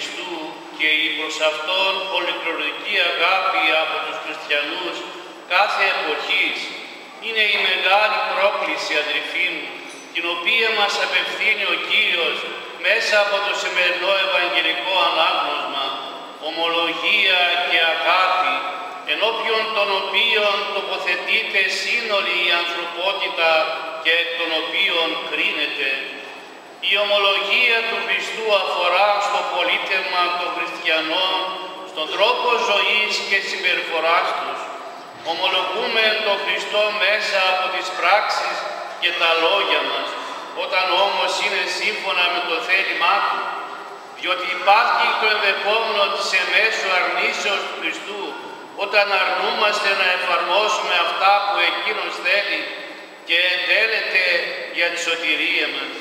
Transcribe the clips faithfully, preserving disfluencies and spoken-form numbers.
Χριστού και η προς Αυτόν πολυκλωρική αγάπη από τους χριστιανούς κάθε εποχής είναι η μεγάλη πρόκληση, αδελφοί μου, την οποία μας απευθύνει ο Κύριος μέσα από το σημερινό Ευαγγελικό ανάγνωσμα, ομολογία και αγάπη, ενώπιον των οποίων τοποθετείται σύνολη η ανθρωπότητα και εκ των οποίων κρίνεται. Η ομολογία του Χριστού αφορά στο πολίτευμα των χριστιανών, στον τρόπο ζωής και συμπεριφοράς τους. Ομολογούμε τον Χριστό μέσα από τις πράξεις και τα λόγια μας, όταν όμως είναι σύμφωνα με το θέλημά Του, διότι υπάρχει το ενδεχόμενο της εμέσου αρνήσεως του Χριστού, όταν αρνούμαστε να εφαρμόσουμε αυτά που Εκείνος θέλει και εντέλεται για τη σωτηρία μας.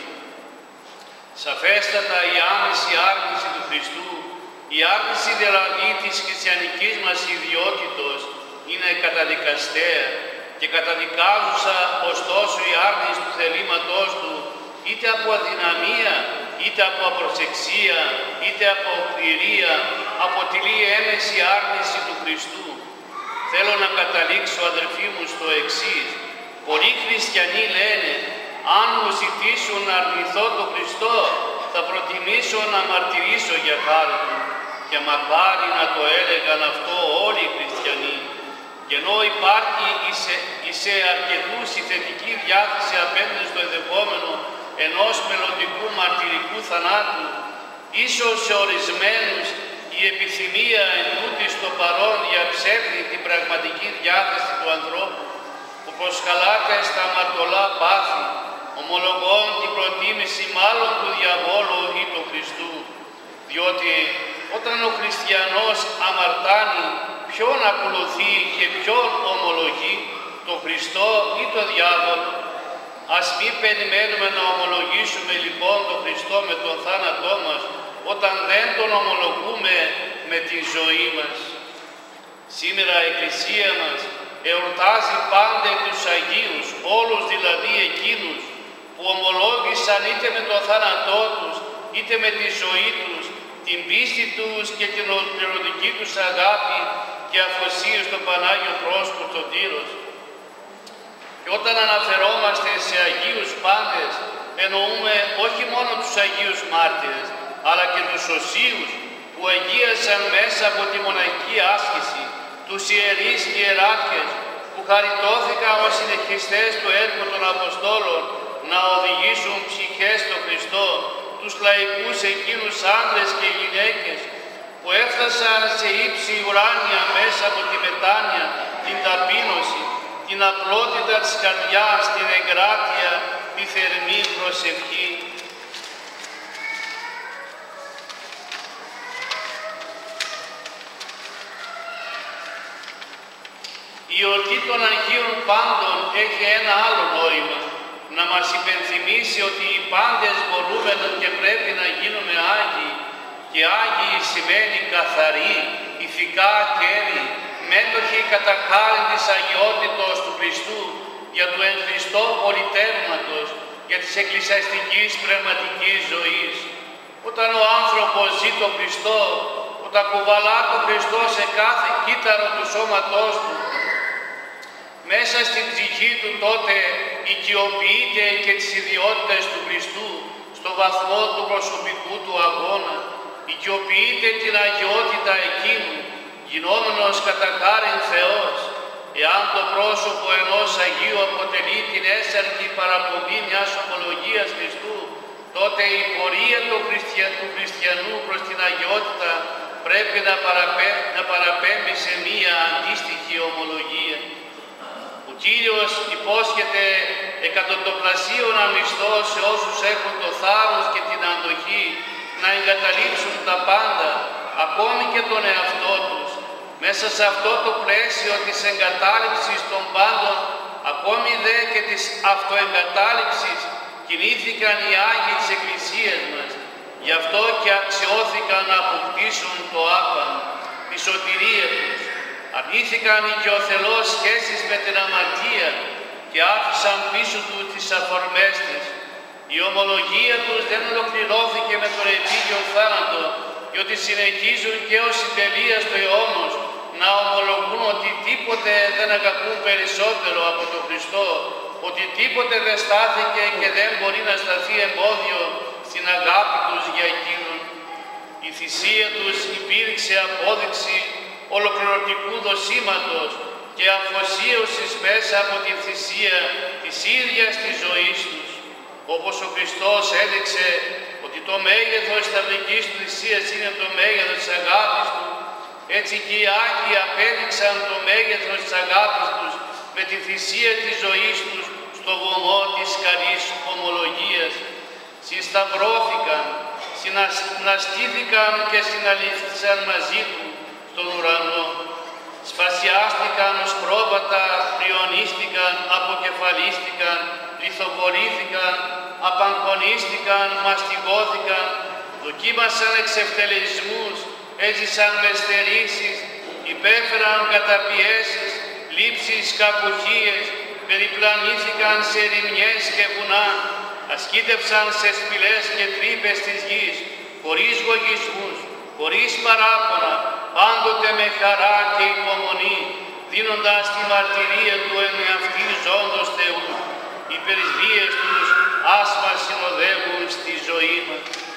Σαφέστατα η άμεση άρνηση του Χριστού, η άρνηση δηλαδή της χριστιανικής μας ιδιότητος, είναι καταδικαστέα και καταδικάζουσα ωστόσο η άρνηση του θελήματός Του, είτε από αδυναμία, είτε από απροσεξία, είτε από οκνηρία, αποτελεί έμεση άρνηση του Χριστού. Θέλω να καταλήξω, αδελφοί μου, στο εξής. Πολλοί χριστιανοί λένε, αν μου ζητήσουν να αρνηθώ τον Χριστό, θα προτιμήσω να μαρτυρήσω για χάρη Του. Και μακάρι να το έλεγαν αυτό όλοι οι χριστιανοί. Και ενώ υπάρχει σε αρκετούς η θετική διάθεση απέναντι στο ενδεχόμενο ενός μελλοντικού μαρτυρικού θανάτου, ίσως σε ορισμένους η επιθυμία εντούτοι στο παρόν διαψεύδει την πραγματική διάθεση του ανθρώπου, που προσκαλάται στα αμαρτωλά πάθη, ομολογών την προτίμηση μάλλον του διαβόλου ή του Χριστού. Διότι όταν ο χριστιανός αμαρτάνει, ποιον ακολουθεί και ποιον ομολογεί, τον Χριστό ή τον διάβολο? Ας μην περιμένουμε να ομολογήσουμε λοιπόν τον Χριστό με τον θάνατό μας, όταν δεν τον ομολογούμε με τη ζωή μας. Σήμερα η Εκκλησία μας εορτάζει πάντα τους Αγίους, όλους δηλαδή εκείνους που ομολόγησαν είτε με τον θάνατό τους, είτε με τη ζωή τους, την πίστη τους και την ολοκληρωτική τους αγάπη και αφοσίωση στο Πανάγιο Πρόσωπο του Τύρος. Και όταν αναφερόμαστε σε Αγίους πάντες, εννοούμε όχι μόνο τους Αγίους Μάρτυρες, αλλά και τους Οσίους που αγίασαν μέσα από τη μοναχική άσκηση, τους ιερείς και ιεράρχες που χαριτώθηκαν ως συνεχιστές του έργου των Αποστόλων να οδηγήσουν ψυχές στο Χριστό, τους λαϊκούς εκείνους άντρες και γυναίκες που έφτασαν σε ύψη ουράνια μέσα από τη μετάνοια, την ταπείνωση, την απλότητα της καρδιάς, την εγκράτεια, τη θερμή προσευχή. Η εορτή των Αγίων Πάντων έχει ένα άλλο νόημα, να μας υπενθυμίσει ότι οι πάντες μπορούμε και πρέπει να γίνουμε Άγιοι, και Άγιοι σημαίνει καθαροί, ηθικά κέρυοι, μέτοχοι κατά χάριν της αγιότητος του Χριστού, για του εν Χριστώ πολιτεύματος, για της εκκλησιαστικής πνευματικής ζωής. Όταν ο άνθρωπος ζει τον Χριστό, όταν κουβαλά τον Χριστό σε κάθε κύτταρο του σώματός του, μέσα στην ψυχή του τότε οικειοποιείται και τις ιδιότητες του Χριστού στο βαθμό του προσωπικού του αγώνα, οικειοποιείται την αγιότητα εκείνου, γινόμενος κατά χάριν Θεός. Εάν το πρόσωπο ενός Αγίου αποτελεί την έσαρκη παραπομπή μιας ομολογίας Χριστού, τότε η πορεία του, Χριστια... του χριστιανού προς την αγιότητα πρέπει να, παραπέ... να παραπέμπει σε μία αντίστοιχη ομολογία. Ο Κύριος υπόσχεται εκατοντοπλασίων αμυστό σε όσους έχουν το θάρρος και την αντοχή να εγκαταλείψουν τα πάντα, ακόμη και τον εαυτό τους. Μέσα σε αυτό το πλαίσιο της εγκατάλειψης των πάντων, ακόμη δε και της αυτοεγκατάλειψης, κινήθηκαν οι Άγιοι της Εκκλησίας μας. Γι' αυτό και αξιώθηκαν να αποκτήσουν το άπαν, τη σωτηρία τους. Αρνήθηκαν οικειοθελώς σχέσεις με την αμαρτία και άφησαν πίσω τους τις αφορμές της. Η ομολογία τους δεν ολοκληρώθηκε με τον επίγειο θάνατο, και ότι συνεχίζουν και ως συντελείας του αιώνος να ομολογούν ότι τίποτε δεν αγαπούν περισσότερο από τον Χριστό, ότι τίποτε δεν στάθηκε και δεν μπορεί να σταθεί εμπόδιο στην αγάπη τους για Εκείνον. Η θυσία τους υπήρξε απόδειξη ολοκληρωτικού δοσήματος και αφοσίωσης μέσα από τη θυσία της ίδιας της ζωής τους. Όπως ο Χριστός έδειξε ότι το μέγεθος της σταυρικής του θυσίας είναι το μέγεθος της αγάπης του, έτσι και οι Άγιοι απέδειξαν το μέγεθος της αγάπης τους με τη θυσία της ζωής τους στο βωμό της καλής ομολογίας. Συσταυρώθηκαν, συναστήθηκαν και συναλήφθησαν μαζί του στον ουρανό. Σπασιάστηκαν ως πρόβατα, πριονίστηκαν, αποκεφαλίστηκαν, λιθοβολήθηκαν, απαγχωνίστηκαν, μαστιγώθηκαν, δοκίμασαν εξευτελισμούς, έζησαν με στερήσεις, υπέφεραν καταπιέσεις, λήψεις, κακουχίες, περιπλανήθηκαν σε ερημιές και βουνά, ασκήτευσαν σε σπηλές και τρύπες της γης, χωρίς γογισμούς, χωρίς παράπονα, πάντοτε με χαρά και υπομονή, δίνοντας τη μαρτυρία του εν εαυτή ζώντος Θεού. Οι περισβείες τους ας μας συνοδεύουν στη ζωή μας.